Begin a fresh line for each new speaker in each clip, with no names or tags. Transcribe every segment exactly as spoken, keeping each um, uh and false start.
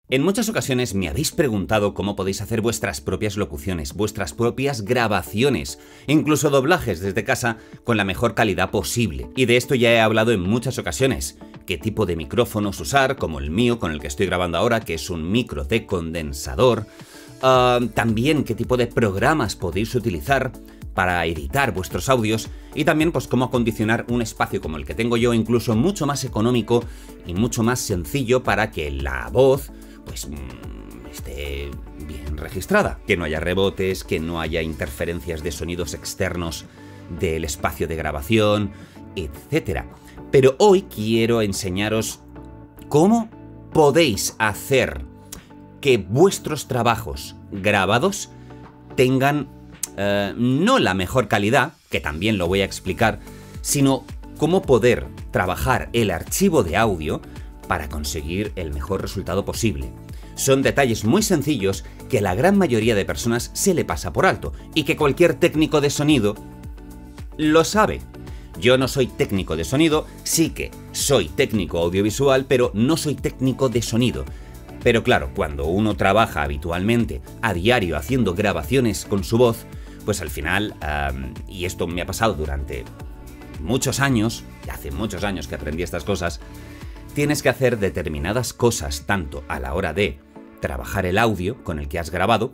En muchas ocasiones me habéis preguntado cómo podéis hacer vuestras propias locuciones, vuestras propias grabaciones, incluso doblajes desde casa con la mejor calidad posible. Y de esto ya he hablado en muchas ocasiones. Qué tipo de micrófonos usar, como el mío con el que estoy grabando ahora, que es un micro de condensador. Uh, también qué tipo de programas podéis utilizar para editar vuestros audios y también pues cómo acondicionar un espacio como el que tengo yo, incluso mucho más económico y mucho más sencillo para que la voz pues mmm, esté bien registrada, que no haya rebotes, que no haya interferencias de sonidos externos del espacio de grabación, etcétera. Pero hoy quiero enseñaros cómo podéis hacer que vuestros trabajos grabados tengan eh, no la mejor calidad, que también lo voy a explicar, sino cómo poder trabajar el archivo de audio para conseguir el mejor resultado posible. Son detalles muy sencillos que la gran mayoría de personas se le pasa por alto y que cualquier técnico de sonido lo sabe. Yo no soy técnico de sonido, sí que soy técnico audiovisual, pero no soy técnico de sonido. Pero claro, cuando uno trabaja habitualmente, a diario, haciendo grabaciones con su voz, pues al final, um, y esto me ha pasado durante muchos años, y hace muchos años que aprendí estas cosas, tienes que hacer determinadas cosas tanto a la hora de trabajar el audio con el que has grabado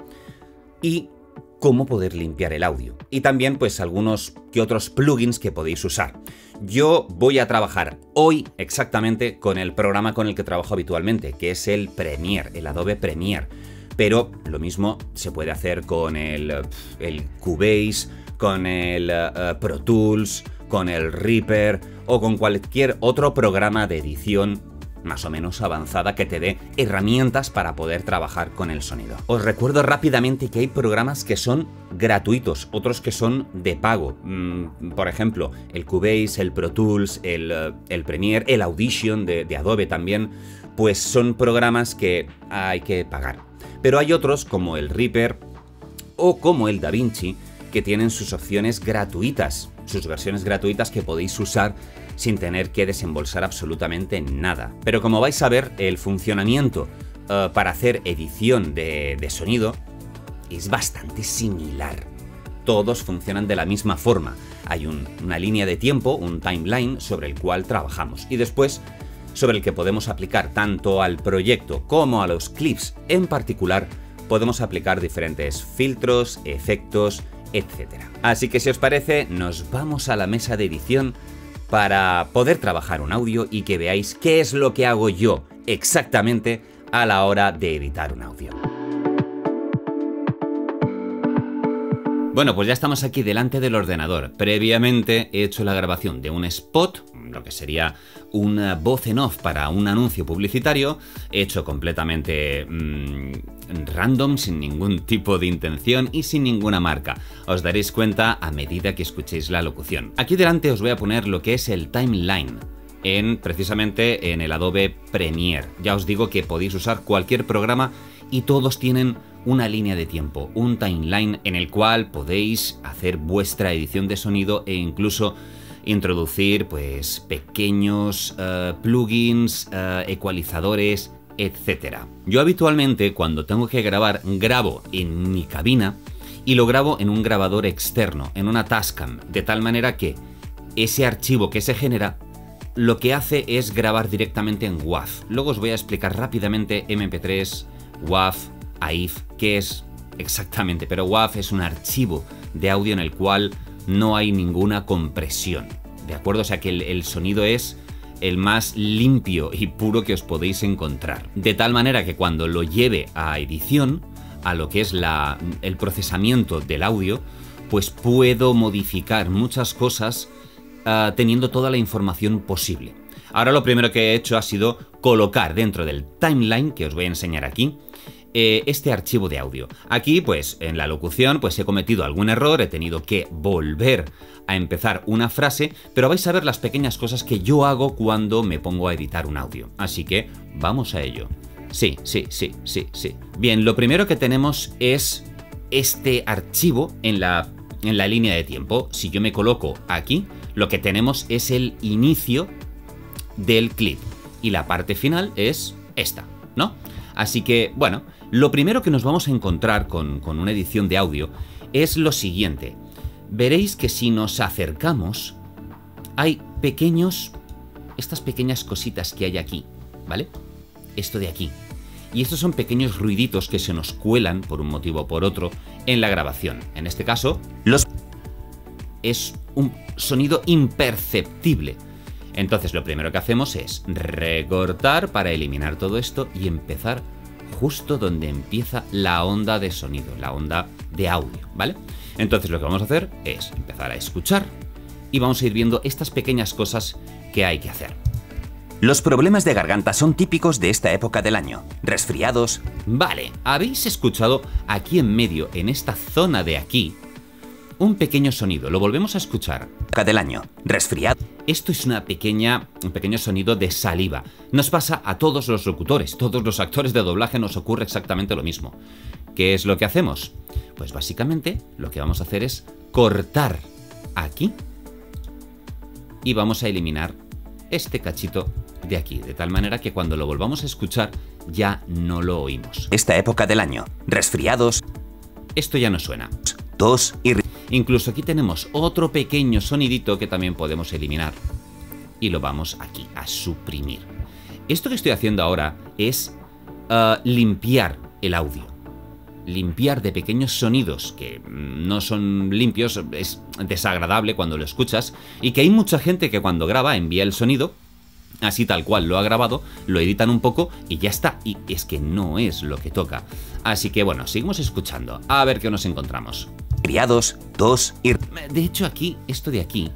y cómo poder limpiar el audio. Y también pues algunos que otros plugins que podéis usar. Yo voy a trabajar hoy exactamente con el programa con el que trabajo habitualmente, que es el Premiere, el Adobe Premiere. Pero lo mismo se puede hacer con el, el Cubase, con el uh, Pro Tools, con el Reaper o con cualquier otro programa de edición más o menos avanzada que te dé herramientas para poder trabajar con el sonido. Os recuerdo rápidamente que hay programas que son gratuitos, otros que son de pago. Mm, por ejemplo, el Cubase, el Pro Tools, el, uh, el Premiere, el Audition de, de Adobe también, pues son programas que hay que pagar. Pero hay otros como el Reaper o como el DaVinci que tienen sus opciones gratuitas, sus versiones gratuitas que podéis usar sin tener que desembolsar absolutamente nada. Pero como vais a ver, el funcionamiento uh, para hacer edición de, de sonido es bastante similar. Todos funcionan de la misma forma. Hay un, una línea de tiempo, un timeline sobre el cual trabajamos y después sobre el que podemos aplicar tanto al proyecto como a los clips en particular, podemos aplicar diferentes filtros, efectos, etcétera. Así que si os parece, nos vamos a la mesa de edición para poder trabajar un audio y que veáis qué es lo que hago yo exactamente a la hora de editar un audio. Bueno, pues ya estamos aquí delante del ordenador. Previamente he hecho la grabación de un spot, lo que sería una voz en off para un anuncio publicitario, hecho completamente mmm, random, sin ningún tipo de intención y sin ninguna marca. Os daréis cuenta a medida que escuchéis la locución. Aquí delante os voy a poner lo que es el timeline, en, precisamente en el Adobe Premiere. Ya os digo que podéis usar cualquier programa y todos tienen una línea de tiempo, un timeline en el cual podéis hacer vuestra edición de sonido e incluso introducir pues pequeños uh, plugins, uh, ecualizadores, etcétera. Yo habitualmente cuando tengo que grabar, grabo en mi cabina y lo grabo en un grabador externo, en una Tascam, de tal manera que ese archivo que se genera lo que hace es grabar directamente en W A V. Luego os voy a explicar rápidamente eme pe tres, W A V, A I F, qué es exactamente, pero W A V es un archivo de audio en el cual no hay ninguna compresión, ¿de acuerdo? O sea que el, el sonido es el más limpio y puro que os podéis encontrar. De tal manera que cuando lo lleve a edición, a lo que es la, el procesamiento del audio, pues puedo modificar muchas cosas uh, teniendo toda la información posible. Ahora lo primero que he hecho ha sido colocar dentro del timeline, que os voy a enseñar aquí, este archivo de audio. Aquí pues en la locución pues he cometido algún error, he tenido que volver a empezar una frase, pero vais a ver las pequeñas cosas que yo hago cuando me pongo a editar un audio. Así que vamos a ello. Sí, sí, sí, sí, sí. Bien, lo primero que tenemos es este archivo en la, en la línea de tiempo. Si yo me coloco aquí, lo que tenemos es el inicio del clip y la parte final es esta, ¿no? Así que, bueno, lo primero que nos vamos a encontrar con, con una edición de audio es lo siguiente. Veréis que si nos acercamos, hay pequeños, estas pequeñas cositas que hay aquí, ¿vale? Esto de aquí. Y estos son pequeños ruiditos que se nos cuelan, por un motivo o por otro, en la grabación. En este caso, los... es un sonido imperceptible. Entonces lo primero que hacemos es recortar para eliminar todo esto y empezar justo donde empieza la onda de sonido, la onda de audio, ¿vale? Entonces lo que vamos a hacer es empezar a escuchar y vamos a ir viendo estas pequeñas cosas que hay que hacer.
Los problemas de garganta son típicos de esta época del año. Resfriados...
Vale, habéis escuchado aquí en medio, en esta zona de aquí, un pequeño sonido. Lo volvemos a escuchar.
del año. Resfriado...
Esto es una pequeña, un pequeño sonido de saliva. Nos pasa a todos los locutores, todos los actores de doblaje nos ocurre exactamente lo mismo. ¿Qué es lo que hacemos? Pues básicamente lo que vamos a hacer es cortar aquí y vamos a eliminar este cachito de aquí, de tal manera que cuando lo volvamos a escuchar ya no lo oímos.
Esta época del año. Resfriados...
Esto ya no suena.
Tos y...
Incluso aquí tenemos otro pequeño sonidito que también podemos eliminar. Y lo vamos aquí a suprimir. Esto que estoy haciendo ahora es uh, limpiar el audio. Limpiar de pequeños sonidos que no son limpios, es desagradable cuando lo escuchas. Y que hay mucha gente que cuando graba envía el sonido, así tal cual lo ha grabado, lo editan un poco y ya está. Y es que no es lo que toca. Así que bueno, seguimos escuchando. A ver qué nos encontramos.
Criados, tos y...
De hecho aquí, esto de aquí,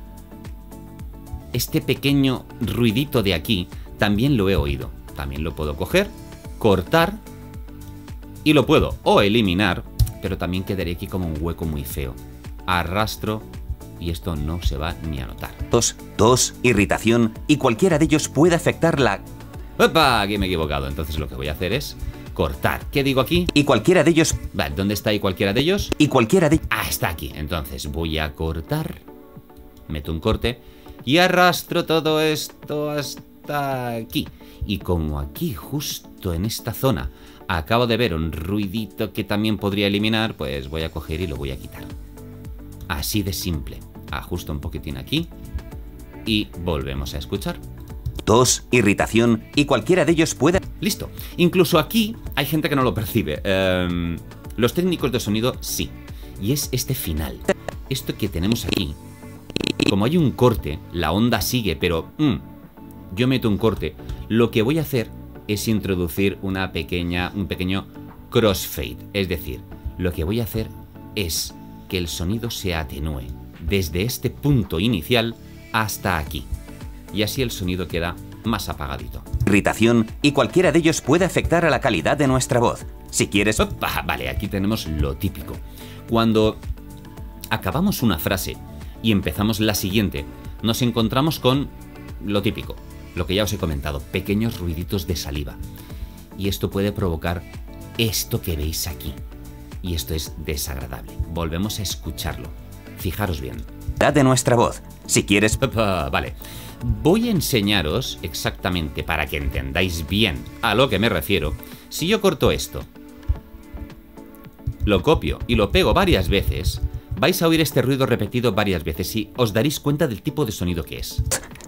este pequeño ruidito de aquí, también lo he oído. También lo puedo coger, cortar y lo puedo o eliminar, pero también quedaría aquí como un hueco muy feo. Arrastro y esto no se va ni a notar.
Tos, tos, irritación y cualquiera de ellos puede afectar la...
¡Opa! Aquí me he equivocado. Entonces lo que voy a hacer es cortar. ¿Qué digo aquí?
Y cualquiera de ellos...
Vale, ¿dónde está y cualquiera de ellos?
Y cualquiera de...
Ah, está aquí. Entonces voy a cortar. Meto un corte. Y arrastro todo esto hasta aquí. Y como aquí, justo en esta zona, acabo de ver un ruidito que también podría eliminar, pues voy a coger y lo voy a quitar. Así de simple. Ajusto un poquitín aquí. Y volvemos a escuchar.
Tos, irritación y cualquiera de ellos puede...
Listo. Incluso aquí hay gente que no lo percibe. Um, los técnicos de sonido sí. Y es este final. Esto que tenemos aquí. Como hay un corte, la onda sigue, pero mm, yo meto un corte. Lo que voy a hacer es introducir una pequeña, un pequeño crossfade. Es decir, lo que voy a hacer es que el sonido se atenúe desde este punto inicial hasta aquí. Y así el sonido queda más apagadito.
Irritación y cualquiera de ellos puede afectar a la calidad de nuestra voz. Si quieres...
Opa, vale, aquí tenemos lo típico. Cuando acabamos una frase y empezamos la siguiente, nos encontramos con lo típico, lo que ya os he comentado, pequeños ruiditos de saliva. Y esto puede provocar esto que veis aquí. Y esto es desagradable. Volvemos a escucharlo. Fijaros bien.
De nuestra voz. Si quieres...
Opa, vale. Voy a enseñaros exactamente para que entendáis bien a lo que me refiero. Si yo corto esto, lo copio y lo pego varias veces, vais a oír este ruido repetido varias veces y os daréis cuenta del tipo de sonido que es.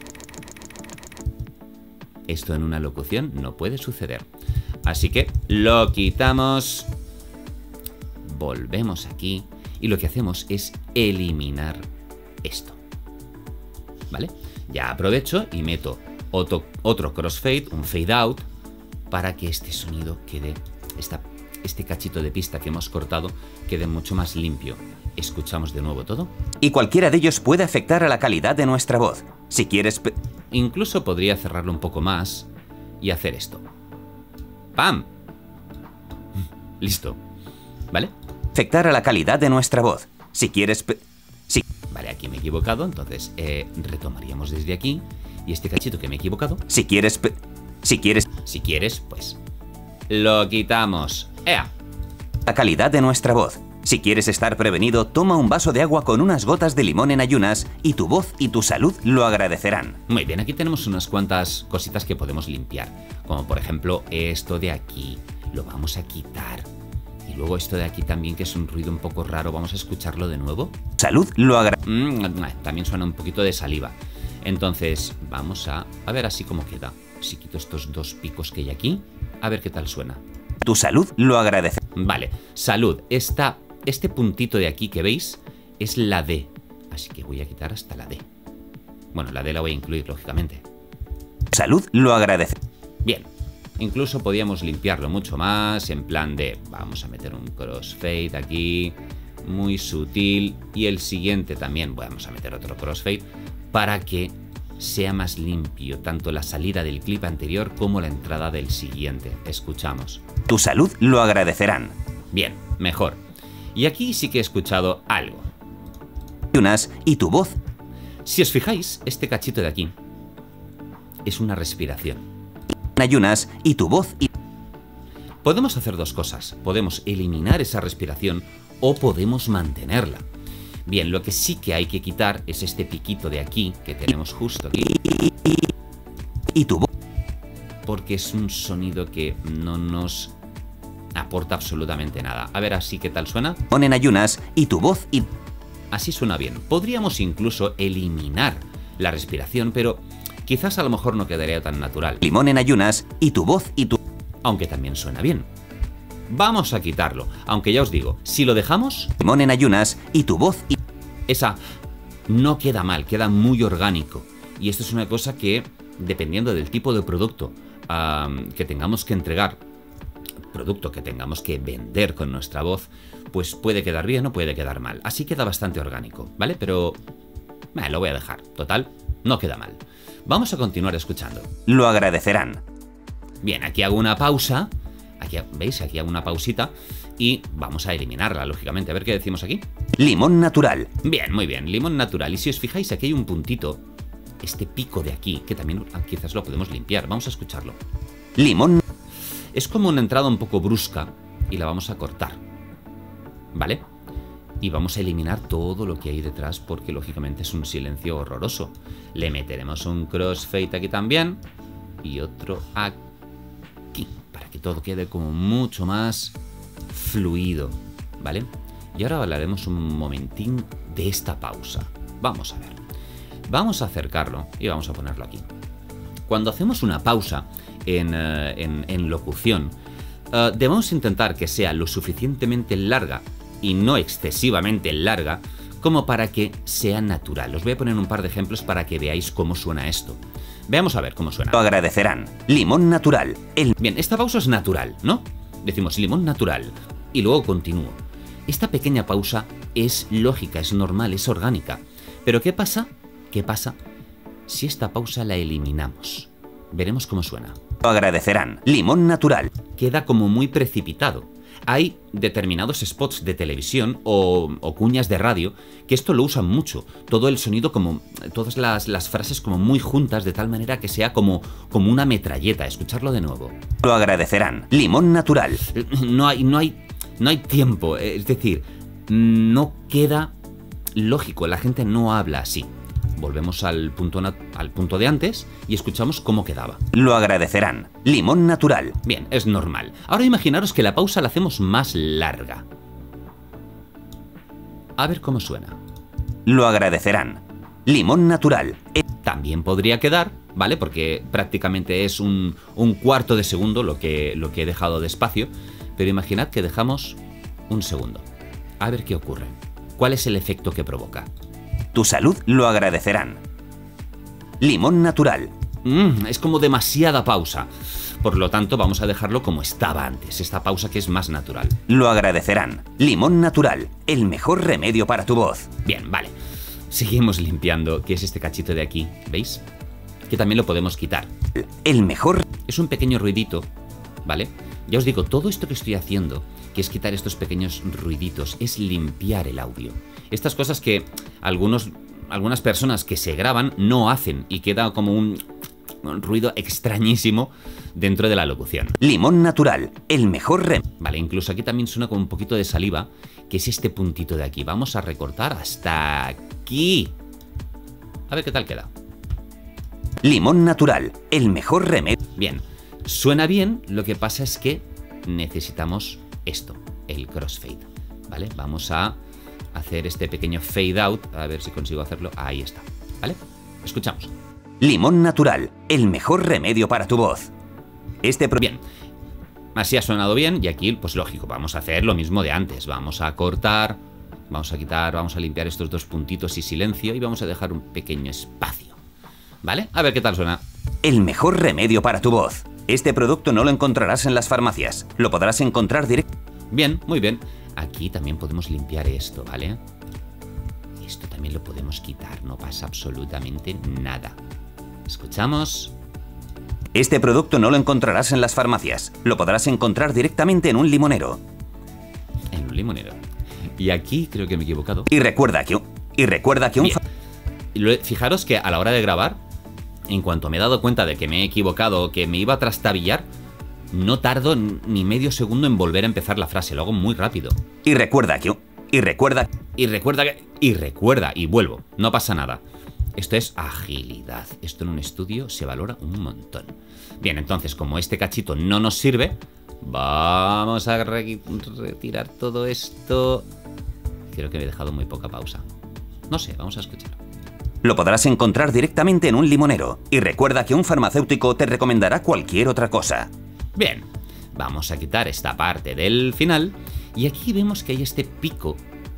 Esto en una locución no puede suceder. Así que lo quitamos, volvemos aquí y lo que hacemos es eliminar esto. ¿Vale? Ya aprovecho y meto otro, otro crossfade, un fade out, para que este sonido quede, esta, este cachito de pista que hemos cortado, quede mucho más limpio. Escuchamos de nuevo todo.
Y cualquiera de ellos puede afectar a la calidad de nuestra voz. Si quieres...
Incluso podría cerrarlo un poco más y hacer esto. ¡Pam! Listo. ¿Vale?
Afectar a la calidad de nuestra voz. Si quieres... Sí.
Vale, aquí me he equivocado, entonces eh, retomaríamos desde aquí. Y este cachito que me he equivocado...
Si quieres... Si quieres...
Si quieres, pues... Lo quitamos. ¡Ea!
La calidad de nuestra voz. Si quieres estar prevenido, toma un vaso de agua con unas gotas de limón en ayunas y tu voz y tu salud lo agradecerán.
Muy bien, aquí tenemos unas cuantas cositas que podemos limpiar. Como por ejemplo esto de aquí, lo vamos a quitar. Y luego esto de aquí también, que es un ruido un poco raro, vamos a escucharlo de nuevo.
Salud lo agradece.
Mm, también suena un poquito de saliva. Entonces, vamos a, a ver así como queda. Si quito estos dos picos que hay aquí, a ver qué tal suena.
Tu salud lo agradece.
Vale, salud. Esta, este puntito de aquí que veis es la D. Así que voy a quitar hasta la D. Bueno, la D la voy a incluir, lógicamente.
Salud lo agradece.
Bien. Incluso podíamos limpiarlo mucho más, en plan de, vamos a meter un crossfade aquí, muy sutil, y el siguiente también vamos a meter otro crossfade para que sea más limpio, tanto la salida del clip anterior como la entrada del siguiente. Escuchamos.
Tu salud lo agradecerán.
Bien, mejor. Y aquí sí que he escuchado algo.
Y tu voz.
Si os fijáis, este cachito de aquí es una respiración.
Ayunas y tu voz. Y...
Podemos hacer dos cosas. Podemos eliminar esa respiración o podemos mantenerla. Bien, lo que sí que hay que quitar es este piquito de aquí que tenemos justo aquí.
Y, y, y tu voz.
Porque es un sonido que no nos aporta absolutamente nada. A ver así qué tal suena.
Ponen ayunas y tu voz. Y...
Así suena bien. Podríamos incluso eliminar la respiración, pero quizás a lo mejor no quedaría tan natural.
Limón en ayunas y tu voz y tu...
Aunque también suena bien. Vamos a quitarlo, aunque ya os digo, si lo dejamos...
Limón en ayunas y tu voz y...
Esa no queda mal, queda muy orgánico. Y esto es una cosa que, dependiendo del tipo de producto um, que tengamos que entregar, producto que tengamos que vender con nuestra voz, pues puede quedar bien o puede quedar mal. Así queda bastante orgánico, ¿vale? Pero eh, lo voy a dejar, total, no queda mal. Vamos a continuar escuchando.
Lo agradecerán.
Bien, aquí hago una pausa. Aquí, ¿veis? Aquí hago una pausita y vamos a eliminarla, lógicamente. A ver qué decimos aquí.
Limón natural.
Bien, muy bien, limón natural. Y si os fijáis, aquí hay un puntito, este pico de aquí, que también quizás lo podemos limpiar. Vamos a escucharlo.
Limón.
Es como una entrada un poco brusca y la vamos a cortar, ¿vale? Y vamos a eliminar todo lo que hay detrás porque lógicamente es un silencio horroroso. Le meteremos un crossfade aquí también y otro aquí para que todo quede como mucho más fluido, ¿vale? Y ahora hablaremos un momentín de esta pausa. Vamos a ver. Vamos a acercarlo y vamos a ponerlo aquí. Cuando hacemos una pausa en, uh, en, en locución, uh, debemos intentar que sea lo suficientemente larga y no excesivamente larga como para que sea natural. Os voy a poner un par de ejemplos para que veáis cómo suena esto. Veamos a ver cómo suena.
Lo agradecerán. Limón natural. El...
Bien, esta pausa es natural, ¿no? Decimos limón natural y luego continúo. Esta pequeña pausa es lógica, es normal, es orgánica. Pero ¿qué pasa? ¿Qué pasa si esta pausa la eliminamos? Veremos cómo suena.
Lo agradecerán. Limón natural.
Queda como muy precipitado. Hay determinados spots de televisión o, o cuñas de radio que esto lo usan mucho. Todo el sonido como... Todas las, las frases como muy juntas de tal manera que sea como, como una metralleta. Escucharlo de nuevo.
Lo agradecerán. Limón natural.
No hay, no hay, no hay tiempo. Es decir, no queda lógico. La gente no habla así. Volvemos al punto, al punto de antes y escuchamos cómo quedaba.
Lo agradecerán. Limón natural.
Bien, es normal. Ahora imaginaros que la pausa la hacemos más larga. A ver cómo suena.
Lo agradecerán. Limón natural.
También podría quedar, ¿vale? Porque prácticamente es un, un cuarto de segundo lo que, lo que he dejado de espacio. Pero imaginad que dejamos un segundo. A ver qué ocurre. ¿Cuál es el efecto que provoca?
Tu salud lo agradecerán. Limón natural.
Mm, es como demasiada pausa. Por lo tanto, vamos a dejarlo como estaba antes, esta pausa que es más natural.
Lo agradecerán. Limón natural, el mejor remedio para tu voz.
Bien, vale. Seguimos limpiando, que es este cachito de aquí, ¿veis? Que también lo podemos quitar.
El mejor...
Es un pequeño ruidito, ¿vale? Ya os digo, todo esto que estoy haciendo, que es quitar estos pequeños ruiditos, es limpiar el audio. Estas cosas que algunos, algunas personas que se graban no hacen y queda como un, un ruido extrañísimo dentro de la locución.
Limón natural, el mejor rem...
Vale, incluso aquí también suena como un poquito de saliva, que es este puntito de aquí. Vamos a recortar hasta aquí. A ver qué tal queda.
Limón natural, el mejor remedio.
Bien, suena bien, lo que pasa es que necesitamos esto, el crossfade, ¿vale? Vamos a hacer este pequeño fade out, a ver si consigo hacerlo. Ahí está, ¿vale? Escuchamos.
Limón natural, el mejor remedio para tu voz. Este pro...
Bien, así ha sonado bien y aquí, pues lógico, vamos a hacer lo mismo de antes. Vamos a cortar, vamos a quitar, vamos a limpiar estos dos puntitos y silencio y vamos a dejar un pequeño espacio, ¿vale? A ver qué tal suena.
El mejor remedio para tu voz. Este producto no lo encontrarás en las farmacias, lo podrás encontrar directo.
Bien, muy bien. Aquí también podemos limpiar esto, ¿vale? Esto también lo podemos quitar, no pasa absolutamente nada. Escuchamos.
Este producto no lo encontrarás en las farmacias, lo podrás encontrar directamente en un limonero.
En un limonero. Y aquí creo que me he equivocado.
Y recuerda que, y recuerda que un...
Bien. Fijaros que a la hora de grabar, en cuanto me he dado cuenta de que me he equivocado, que me iba a trastabillar, no tardo ni medio segundo en volver a empezar la frase, lo hago muy rápido.
Y recuerda que... Y recuerda...
Y recuerda que... Y recuerda, y vuelvo, no pasa nada. Esto es agilidad. Esto en un estudio se valora un montón. Bien, entonces, como este cachito no nos sirve, vamos a re retirar todo esto. Creo que me he dejado muy poca pausa. No sé, vamos a escuchar.
Lo podrás encontrar directamente en un limonero. Y recuerda que un farmacéutico te recomendará cualquier otra cosa.
Bien, vamos a quitar esta parte del final. Y aquí vemos que hay este pico,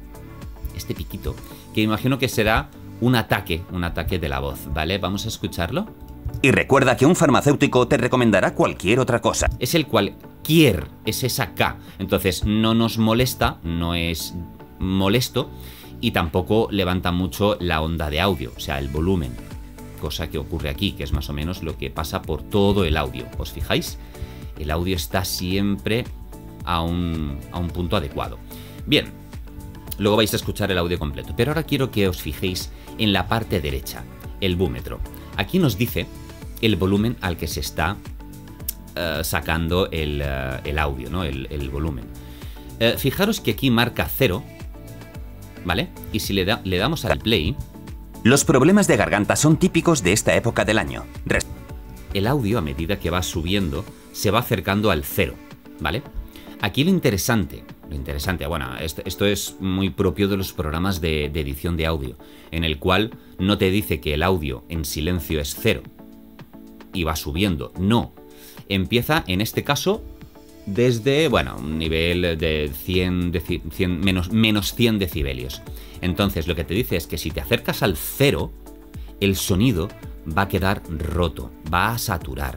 este piquito, que imagino que será un ataque, un ataque de la voz, ¿vale? Vamos a escucharlo.
Y recuerda que un farmacéutico te recomendará cualquier otra cosa.
Es el cualquier, es esa K. Entonces no nos molesta, no es molesto y tampoco levanta mucho la onda de audio, o sea, el volumen. Cosa que ocurre aquí, que es más o menos lo que pasa por todo el audio. ¿Os fijáis? El audio está siempre a un, a un punto adecuado. Bien, luego vais a escuchar el audio completo, pero ahora quiero que os fijéis en la parte derecha, el búmetro. Aquí nos dice el volumen al que se está uh, sacando el, uh, el audio, ¿no? El, el volumen. Uh, fijaros que aquí marca cero, ¿vale? Y si le, da, le damos al play...
Los problemas de garganta son típicos de esta época del año. Res
el audio, a medida que va subiendo, se va acercando al cero, ¿vale? Aquí lo interesante, lo interesante, bueno, esto, esto es muy propio de los programas de, de edición de audio, en el cual no te dice que el audio en silencio es cero y va subiendo, no. Empieza, en este caso, desde, bueno, un nivel de cien, cien menos, menos cien decibelios. Entonces, lo que te dice es que si te acercas al cero, el sonido va a quedar roto, va a saturar.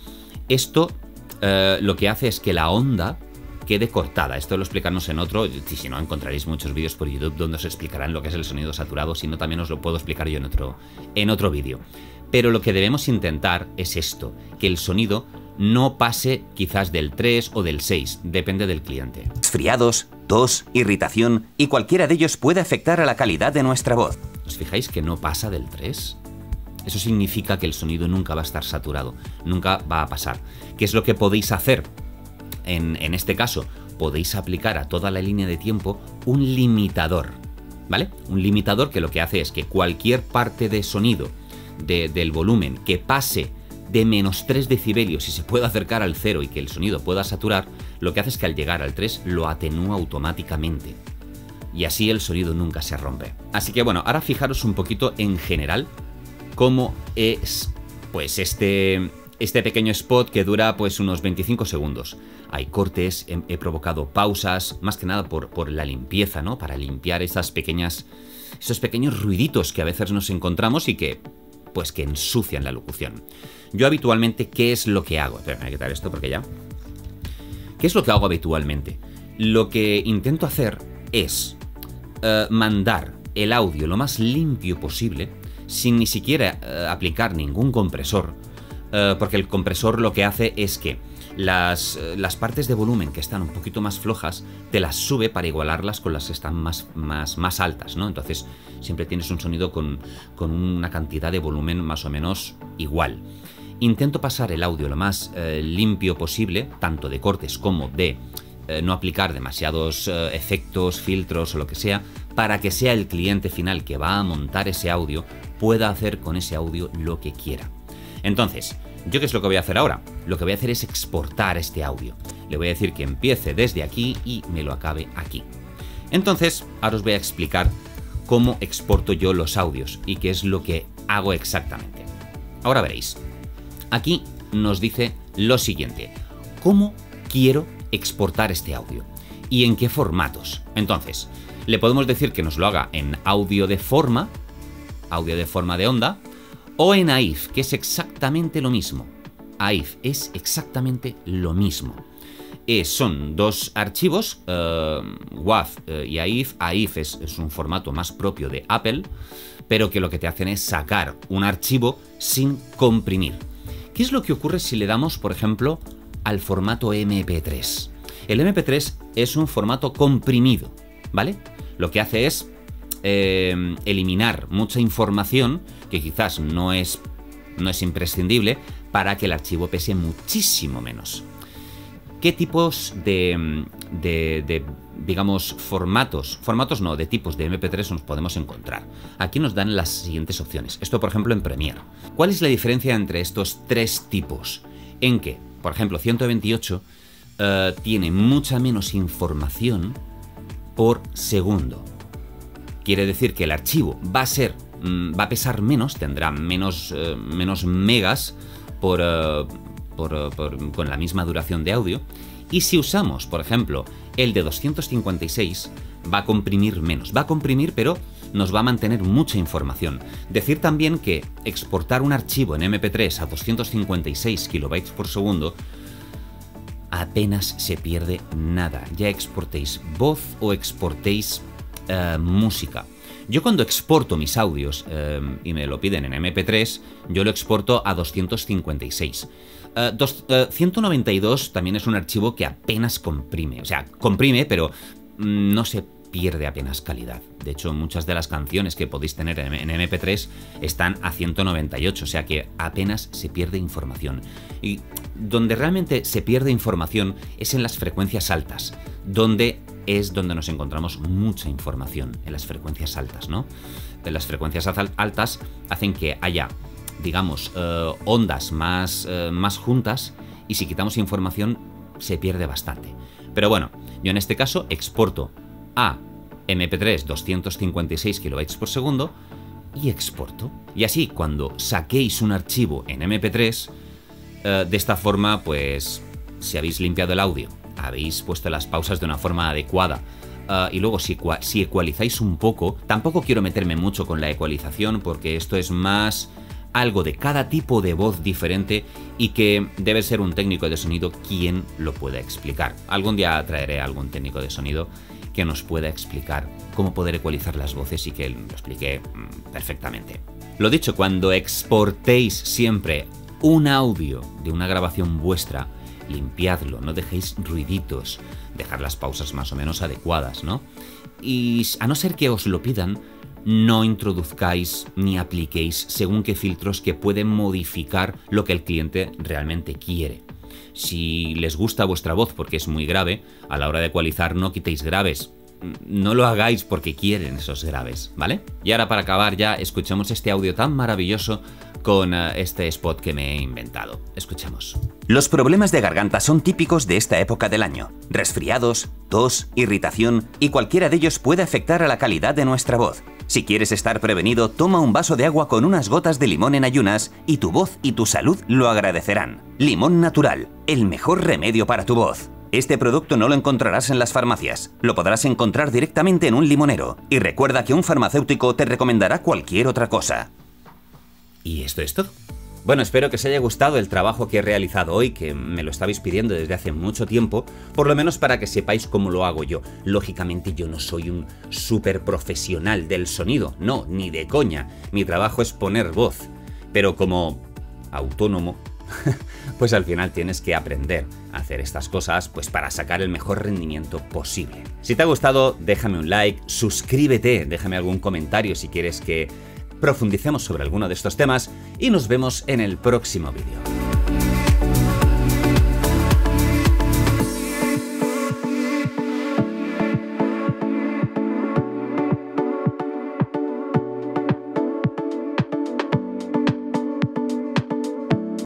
Esto eh, lo que hace es que la onda quede cortada. Esto lo explicamos en otro, y si no encontraréis muchos vídeos por YouTube donde os explicarán lo que es el sonido saturado, si no también os lo puedo explicar yo en otro, en otro vídeo. Pero lo que debemos intentar es esto, que el sonido no pase quizás del tres o del seis, depende del cliente.
Resfriados, tos, irritación y cualquiera de ellos puede afectar a la calidad de nuestra voz.
¿Os fijáis que no pasa del tres? Eso significa que el sonido nunca va a estar saturado, nunca va a pasar. ¿Qué es lo que podéis hacer? En, en este caso, podéis aplicar a toda la línea de tiempo un limitador, ¿vale? Un limitador que lo que hace es que cualquier parte de sonido de, del volumen que pase de menos tres decibelios y se pueda acercar al cero y que el sonido pueda saturar, lo que hace es que al llegar al tres lo atenúa automáticamente. Y así el sonido nunca se rompe. Así que bueno, ahora fijaros un poquito en general cómo es pues este... Este pequeño spot que dura pues unos veinticinco segundos. Hay cortes, he, he provocado pausas, más que nada por, por la limpieza, ¿no? Para limpiar esas pequeñas, esos pequeños ruiditos que a veces nos encontramos y que, pues, que ensucian la locución. Yo habitualmente, ¿qué es lo que hago? Espera, me voy a quitar esto porque ya... ¿Qué es lo que hago habitualmente? Lo que intento hacer es uh, mandar el audio lo más limpio posible, sin ni siquiera uh, aplicar ningún compresor, Uh, porque el compresor lo que hace es que las, uh, las partes de volumen que están un poquito más flojas te las sube para igualarlas con las que están más, más, más altas, ¿no? Entonces siempre tienes un sonido con, con una cantidad de volumen más o menos igual. Intento pasar el audio lo más uh, limpio posible, tanto de cortes como de uh, no aplicar demasiados uh, efectos, filtros o lo que sea, para que sea el cliente final que va a montar ese audio pueda hacer con ese audio lo que quiera. Entonces, ¿Yo qué es lo que voy a hacer ahora? Lo que voy a hacer es exportar este audio. Le voy a decir que empiece desde aquí y me lo acabe aquí. Entonces, ahora os voy a explicar cómo exporto yo los audios y qué es lo que hago exactamente. Ahora veréis. Aquí nos dice lo siguiente. ¿Cómo quiero exportar este audio? ¿Y en qué formatos? Entonces, le podemos decir que nos lo haga en audio de forma, audio de forma de onda, o en A I F, que es exactamente lo mismo. A I F es exactamente lo mismo. Eh, son dos archivos, eh, WAV eh, y A I F. A I F es, es un formato más propio de Apple, pero que lo que te hacen es sacar un archivo sin comprimir. ¿Qué es lo que ocurre si le damos, por ejemplo, al formato eme pe tres? El eme pe tres es un formato comprimido, ¿vale? Lo que hace es eh, eliminar mucha información que quizás no es, no es imprescindible para que el archivo pese muchísimo menos. ¿Qué tipos de, de, de, digamos, formatos, formatos no, de tipos de eme pe tres nos podemos encontrar? Aquí nos dan las siguientes opciones. Esto, por ejemplo, en Premiere. ¿Cuál es la diferencia entre estos tres tipos? En que, por ejemplo, ciento veintiocho uh, tiene mucha menos información por segundo. Quiere decir que el archivo va a ser, va a pesar menos, tendrá menos, uh, menos megas por... Uh, Por, por, con la misma duración de audio, y si usamos, por ejemplo, el de doscientos cincuenta y seis, va a comprimir menos. Va a comprimir, pero nos va a mantener mucha información. Decir también que exportar un archivo en eme pe tres a doscientos cincuenta y seis kilobytes por segundo apenas se pierde nada. Ya exportéis voz o exportéis uh, música. Yo cuando exporto mis audios eh, y me lo piden en eme pe tres, yo lo exporto a doscientos cincuenta y seis. Uh, dos, uh, ciento noventa y dos también es un archivo que apenas comprime, o sea, comprime, pero mm, no se pierde apenas calidad. De hecho, muchas de las canciones que podéis tener en, en eme pe tres están a ciento noventa y ocho, o sea que apenas se pierde información. Y donde realmente se pierde información es en las frecuencias altas, donde es donde nos encontramos mucha información, en las frecuencias altas, ¿no? Las frecuencias altas hacen que haya, digamos, eh, ondas más, eh, más juntas, y si quitamos información se pierde bastante. Pero bueno, yo en este caso exporto a eme pe tres doscientos cincuenta y seis kilobytes por segundo y exporto. Y así, cuando saquéis un archivo en eme pe tres, eh, de esta forma, pues, si habéis limpiado el audio, habéis puesto las pausas de una forma adecuada, Uh, y luego si, si ecualizáis un poco, tampoco quiero meterme mucho con la ecualización porque esto es más algo de cada tipo de voz diferente y que debe ser un técnico de sonido quien lo pueda explicar. Algún día traeré a algún técnico de sonido que nos pueda explicar cómo poder ecualizar las voces y que lo explique mm, perfectamente. Lo dicho, cuando exportéis siempre un audio de una grabación vuestra, limpiadlo, no dejéis ruiditos, dejar las pausas más o menos adecuadas, ¿no? Y a no ser que os lo pidan, no introduzcáis ni apliquéis según qué filtros que pueden modificar lo que el cliente realmente quiere. Si les gusta vuestra voz porque es muy grave, a la hora de ecualizar no quitéis graves. No lo hagáis porque quieren esos graves, ¿vale? Y ahora, para acabar ya, escuchemos este audio tan maravilloso con uh, este spot que me he inventado. Escuchemos.
Los problemas de garganta son típicos de esta época del año. Resfriados, tos, irritación, y cualquiera de ellos puede afectar a la calidad de nuestra voz. Si quieres estar prevenido, toma un vaso de agua con unas gotas de limón en ayunas y tu voz y tu salud lo agradecerán. Limón natural, el mejor remedio para tu voz. Este producto no lo encontrarás en las farmacias, lo podrás encontrar directamente en un limonero. Y recuerda que un farmacéutico te recomendará cualquier otra cosa.
Y esto es todo. Bueno, espero que os haya gustado el trabajo que he realizado hoy, que me lo estabais pidiendo desde hace mucho tiempo, por lo menos para que sepáis cómo lo hago yo. Lógicamente yo no soy un súper profesional del sonido, no, ni de coña. Mi trabajo es poner voz, pero como autónomo, pues al final tienes que aprender a hacer estas cosas pues para sacar el mejor rendimiento posible. Si te ha gustado, déjame un like, suscríbete, déjame algún comentario si quieres que profundicemos sobre alguno de estos temas y nos vemos en el próximo vídeo.